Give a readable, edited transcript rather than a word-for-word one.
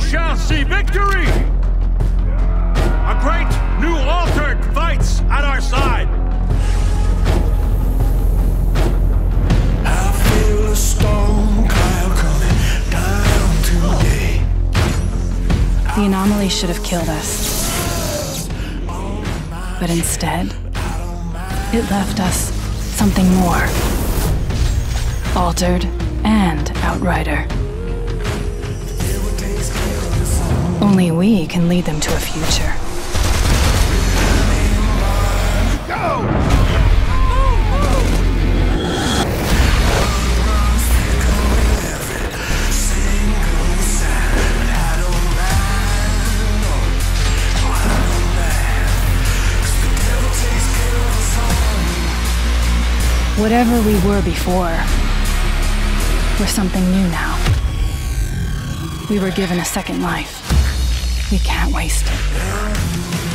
shall see victory! A great new Altered fights at our side! I feel a storm cloud coming down today. The anomaly should have killed us. But instead, it left us something more. Altered and Outrider. Only we can lead them to a future. Go! Whatever we were before, we're something new now. We were given a second life. We can't waste it.